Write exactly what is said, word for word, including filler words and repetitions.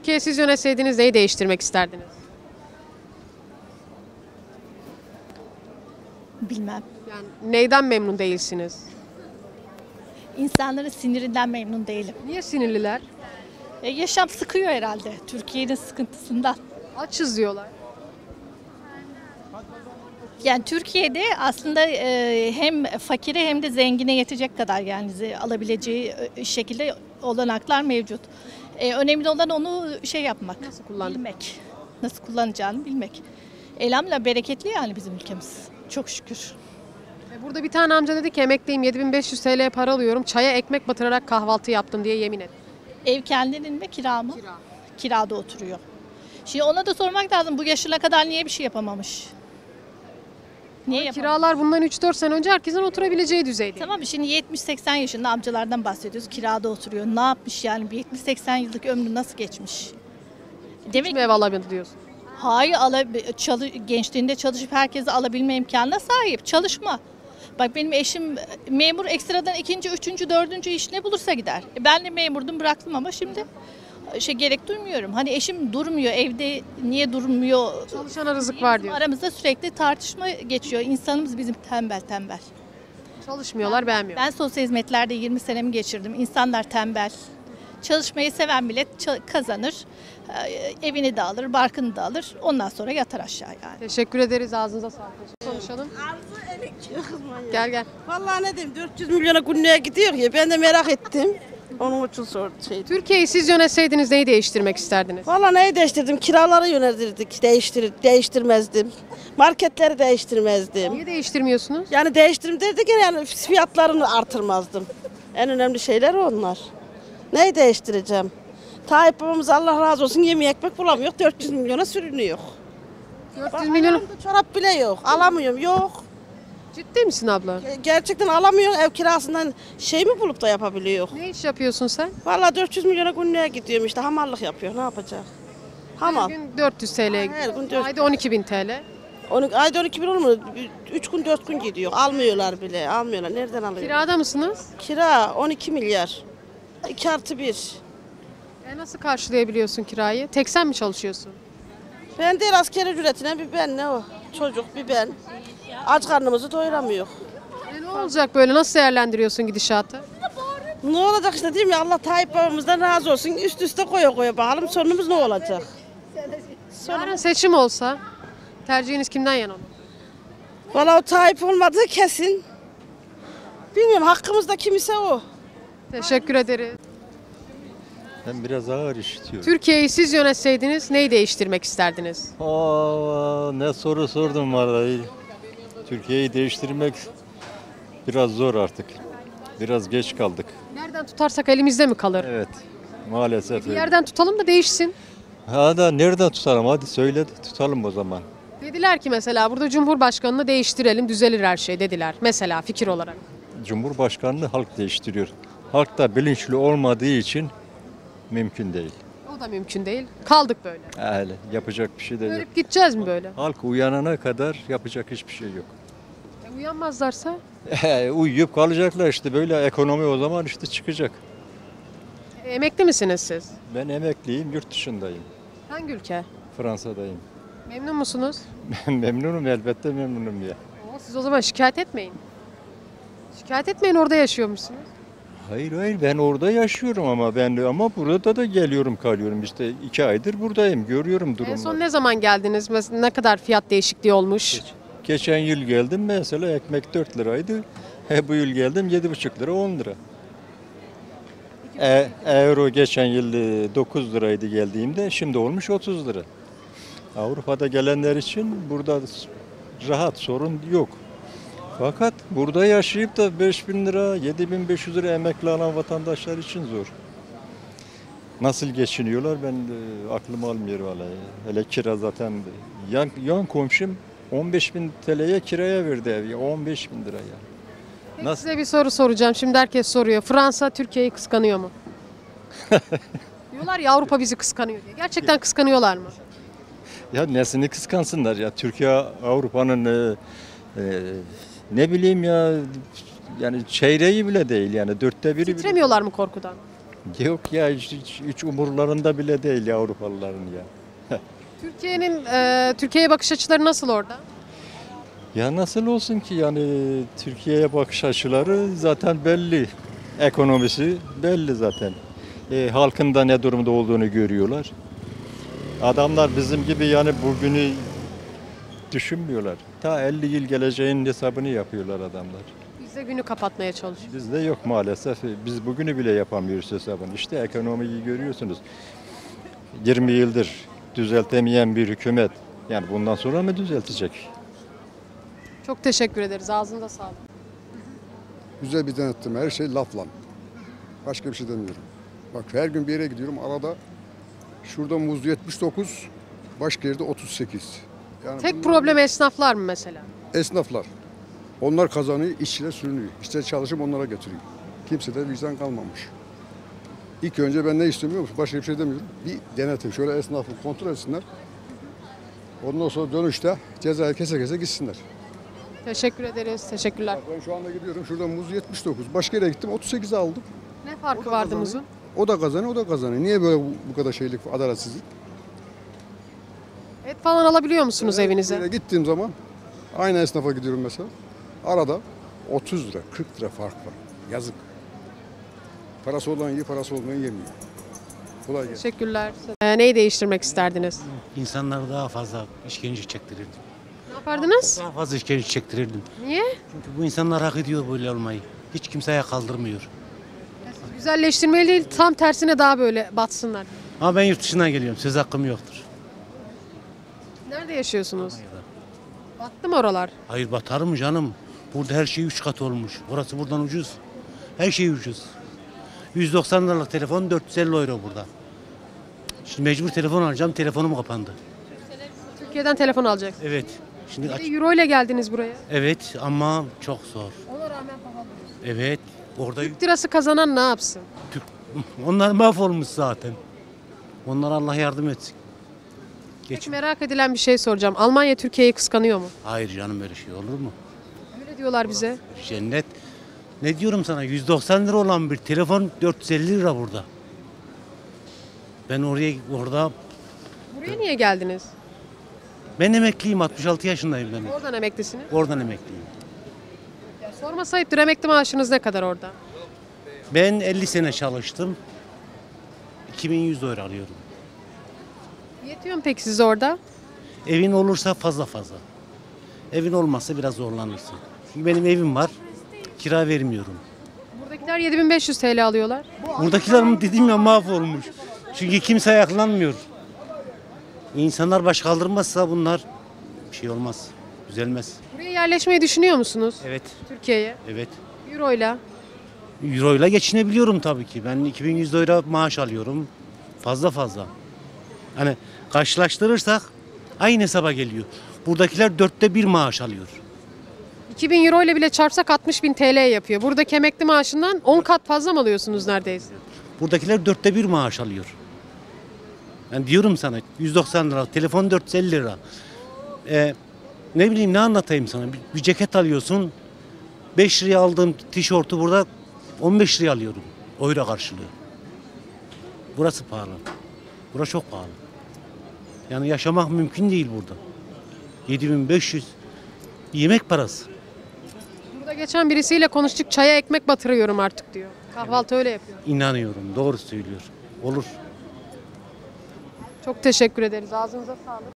Türkiye'yi siz yönetseydiniz neyi değiştirmek isterdiniz? Bilmem. Yani neyden memnun değilsiniz? İnsanların sinirinden memnun değilim. Niye sinirliler? E, yaşam sıkıyor herhalde Türkiye'nin sıkıntısından. Açız diyorlar. Yani Türkiye'de aslında e, hem fakire hem de zengine yetecek kadar yani ze- alabileceği e, şekilde olanaklar mevcut. E, önemli olan onu şey yapmak, Nasıl kullanmak? bilmek. Nasıl kullanacağını bilmek. Elhamdülillah bereketli yani bizim ülkemiz. Çok şükür. E, Burada bir tane amca dedi ki emekliyim yedi bin beş yüz T L para alıyorum. Çaya ekmek batırarak kahvaltı yaptım diye yemin etti. Ev kendinin mi kira mı? Kira. Kirada oturuyor. Şimdi ona da sormak lazım bu yaşına kadar niye bir şey yapamamış? Niye yapamamış? Kiralar bundan üç dört sene önce herkesin oturabileceği düzeyde. Tamam şimdi yetmiş seksen yaşında amcalardan bahsediyoruz. Kirada oturuyor. Ne yapmış yani? Bir yetmiş seksen yıllık ömrü nasıl geçmiş? Demek Hiç mi ev alamadı diyorsun? hayır ala, çalı, gençliğinde çalışıp herkese alabilme imkanına sahip. Çalışma. Bak benim eşim memur ekstradan ikinci, üçüncü, dördüncü iş ne bulursa gider. E ben de memurdum bıraktım ama şimdi şey gerek duymuyorum. Hani eşim durmuyor evde niye durmuyor? Çalışana rızık var Bizim diyor. aramızda sürekli tartışma geçiyor. İnsanımız bizim tembel tembel. Çalışmıyorlar, beğenmiyor. Ben sosyal hizmetlerde yirmi senemi geçirdim. İnsanlar tembel. Çalışmayı seven millet ça- kazanır. Ee, Evini de alır, barkını da alır. Ondan sonra yatar aşağı yani. Teşekkür ederiz. Ağzınıza sağlık. Konuşalım. Arzu emekçi kızma ya. Gel gel. Vallahi ne diyeyim dört yüz milyona günlüğe gidiyor ya ben de merak ettim. Onun için sordum şey. Türkiye'yi siz yönetseydiniz neyi değiştirmek isterdiniz? Vallahi neyi değiştirdim? Kiraları yöneltirdik. Değiştir, değiştirmezdim. Marketleri değiştirmezdim. Niye değiştirmiyorsunuz? Yani değiştirim derdik ya yani fiyatlarını artırmazdım. En önemli şeyler onlar. Neyi değiştireceğim? Tayyip babamız Allah razı olsun yemeği ekmek bulamıyor. dört yüz milyona sürünüyor. dört Bak, yüz milyon. ayağımda çorap bile yok. Alamıyorum yok. Ciddi misin abla? Ge- Gerçekten alamıyor. Ev kirasından şey mi bulup da yapabiliyor? Ne iş yapıyorsun sen? Vallahi dört yüz milyona günlüğe gidiyorum işte hamallık yapıyor ne yapacak? Hamal. Her gün dört yüz T L'ye Her gün gidiyor. dört- Ayda on iki bin T L. Onu, ayda on iki bin olmuyor. üç gün dört gün gidiyor. Almıyorlar bile. Almıyorlar. Nereden alıyor? Kira, Kirada mısınız? Kira on iki milyar. iki artı bir. E nasıl karşılayabiliyorsun kirayı? Tek sen mi çalışıyorsun? Ben değil asker ücretine bir ben ne o? Çocuk bir ben. Aç karnımızı doyuramıyor. E ne olacak böyle? Nasıl değerlendiriyorsun gidişatı? Ne olacak işte değil mi? Allah Tayyip babamızdan razı olsun. Üst üste koya koya bakalım sonumuz ne olacak? Yarın seçim olsa tercihiniz kimden yana olur? Vallahi o Tayyip olmadığı kesin. Bilmiyorum hakkımızda kim ise o. Teşekkür ederiz. Ben biraz ağır işitiyorum. Türkiye'yi siz yönetseydiniz neyi değiştirmek isterdiniz? Aa, ne soru sordum vallahi. Türkiye'yi değiştirmek biraz zor artık. Biraz geç kaldık. Nereden tutarsak elimizde mi kalır? Evet, maalesef Bir öyle. yerden tutalım da değişsin. Ha da nereden tutalım? Hadi söyle tutalım o zaman. Dediler ki mesela burada Cumhurbaşkanını değiştirelim düzelir her şey dediler. Mesela fikir olarak. Cumhurbaşkanını halk değiştiriyor. Halk da bilinçli olmadığı için mümkün değil. O da mümkün değil. Kaldık böyle. Öyle yapacak bir şey de yok. Ölüp gideceğiz mi böyle? Halk uyanana kadar yapacak hiçbir şey yok. E, uyanmazlarsa? Uyuyup kalacaklar işte böyle ekonomi o zaman işte çıkacak. E, emekli misiniz siz? Ben emekliyim, yurt dışındayım. Hangi ülke? Fransa'dayım. Memnun musunuz? Memnunum elbette memnunum ya. Oo, siz o zaman şikayet etmeyin. Şikayet etmeyin orada yaşıyormuşsunuz. Hayır hayır ben orada yaşıyorum ama ben de ama burada da geliyorum kalıyorum işte iki aydır buradayım görüyorum En durumları. son ne zaman geldiniz? Mesela ne kadar fiyat değişikliği olmuş? Geçen yıl geldim mesela ekmek dört liraydı. He, bu yıl geldim yedi buçuk lira on lira. E, euro geçen yıl e, dokuz liraydı geldiğimde şimdi olmuş otuz lira. Avrupa'da gelenler için burada rahat sorun yok. Fakat burada yaşayıp da beş bin lira, yedi bin beş yüz lira emekli alan vatandaşlar için zor. Nasıl geçiniyorlar ben de, aklım almıyor vallahi. Hele kira zaten yan, yan komşum on beş bin T L'ye kiraya verdi evi. on beş bin lira ya. Peki Nasıl? size bir soru soracağım. Şimdi herkes soruyor. Fransa Türkiye'yi kıskanıyor mu? Diyorlar ya Avrupa bizi kıskanıyor diye. Gerçekten kıskanıyorlar mı? Ya nesini kıskansınlar ya Türkiye Avrupa'nın e, e, ne bileyim ya yani çeyreği bile değil yani dörtte biri bile. Titremiyorlar mı korkudan? Yok ya hiç, hiç, hiç umurlarında bile değil ya Avrupalıların ya. Türkiye'nin e, Türkiye'ye bakış açıları nasıl orada? Ya nasıl olsun ki yani Türkiye'ye bakış açıları zaten belli. Ekonomisi belli zaten. E, halkın da ne durumda olduğunu görüyorlar. Adamlar bizim gibi yani bugünü düşünmüyorlar. Ta elli yıl geleceğin hesabını yapıyorlar adamlar. Biz de günü kapatmaya çalışıyoruz. Bizde yok maalesef. Biz bugünü bile yapamıyoruz hesabını. İşte ekonomiyi görüyorsunuz. yirmi yıldır düzeltemeyen bir hükümet. Yani bundan sonra mı düzeltecek? Çok teşekkür ederiz. Ağzında sağlık. Güzel bir denetleme. Her şey lafla. Başka bir şey demiyorum. Bak her gün bir yere gidiyorum. Arada şurada muz yetmiş dokuz, başka yerde otuz sekiz. Yani Tek bunlar problem esnaflar mı mesela? esnaflar. Onlar kazanıyor, işçiler sürünüyor. İşte çalışıp onlara getiriyor. Kimse de vicdan kalmamış. İlk önce ben ne istiyorum biliyor musun? Başka bir şey demiyorum. Bir denetim. Şöyle esnafı kontrol etsinler. Ondan sonra dönüşte cezayı kese kese gitsinler. Teşekkür ederiz. Teşekkürler. Ben şu anda gidiyorum. Şurada muz yetmiş dokuz. Başka yere gittim. otuz sekize aldım. Ne O farkı da vardı kazanıyor. muzun? O da kazanıyor, o da kazanıyor. Niye böyle bu, bu kadar şeylik, adaletsizlik? Et falan alabiliyor musunuz Böyle evinize? gittiğim zaman aynı esnafa gidiyorum mesela. Arada otuz lira, kırk lira fark var. Yazık. Parası olan yiyor, parası olmayan yemiyor. Kolay gelsin. Teşekkürler. Ee, neyi değiştirmek isterdiniz? İnsanları daha fazla işkence çektirirdim. Ne yapardınız? Daha fazla işkence çektirirdim. Niye? Çünkü bu insanlar hak ediyor böyle olmayı. Hiç kimseye kaldırmıyor. Güzelleştirmeli değil, tam tersine daha böyle batsınlar. Ama ben yurt dışından geliyorum. Söz hakkım yoktur. Nerede yaşıyorsunuz? Battı mı oralar? Hayır batar mı canım? Burada her şey üç kat olmuş. Orası buradan ucuz. Her şey ucuz. yüz doksan liralık telefon dört yüz elli euro burada. Şimdi mecbur telefon alacağım. Telefonum kapandı. Türkiye'den telefon alacaksınız. Evet. Şimdi Bir aç. de euro ile geldiniz buraya. Evet ama çok zor. Ona rağmen pahalı. Evet. Orada Türk lirası kazanan ne yapsın? Türk- onlar mahvolmuş zaten. Onlara Allah yardım etsin. Peki Geçin. merak edilen bir şey soracağım. Almanya Türkiye'yi kıskanıyor mu? Hayır canım öyle şey olur mu? Öyle diyorlar bize. Cennet. Ne diyorum sana yüz doksan lira olan bir telefon dört yüz elli lira burada. Ben oraya orada Buraya niye geldiniz? ben emekliyim altmış altı yaşındayım ben. Oradan emeklisiniz. Oradan emekliyim. Ya sorma sayıptır, emekli maaşınız ne kadar orada? Ben elli sene çalıştım. iki bin yüz euro alıyorum. Yetiyor mu peki size orada? Evin olursa fazla fazla. Evin olmazsa biraz zorlanırsın. Çünkü benim evim var. Kira vermiyorum. Buradakiler yedi bin beş yüz T L alıyorlar. Buradakilerim dediğim ya mahvolmuş. Çünkü kimse ayaklanmıyor. İnsanlar baş kaldırmazsa bunlar bir şey olmaz. Düzelmez. Buraya yerleşmeyi düşünüyor musunuz? Evet, Türkiye'ye. evet. Euro'yla. Euro ile geçinebiliyorum tabii ki. Ben iki bin yüz euro maaş alıyorum. Fazla fazla. Hani karşılaştırırsak aynı hesaba geliyor. Buradakiler dörtte bir maaş alıyor. iki bin euro ile bile çarpsak altmış bin T L yapıyor. Buradaki emekli maaşından on kat fazla mı alıyorsunuz neredeyse? Buradakiler dörtte bir maaş alıyor. Ben diyorum sana yüz doksan lira, telefon dört yüz elli lira. Ee, ne bileyim ne anlatayım sana. Bir, bir ceket alıyorsun. beş liraya aldığım tişörtü burada on beş liraya alıyorum. Euro karşılığı. Burası pahalı. Burası çok pahalı. Yani yaşamak mümkün değil burada. yedi bin beş yüz yemek parası. Burada geçen birisiyle konuştuk, çaya ekmek batırıyorum artık diyor. Kahvaltı öyle yapıyor. İnanıyorum. Doğru söylüyor. Olur. Çok teşekkür ederiz. Ağzınıza sağlık.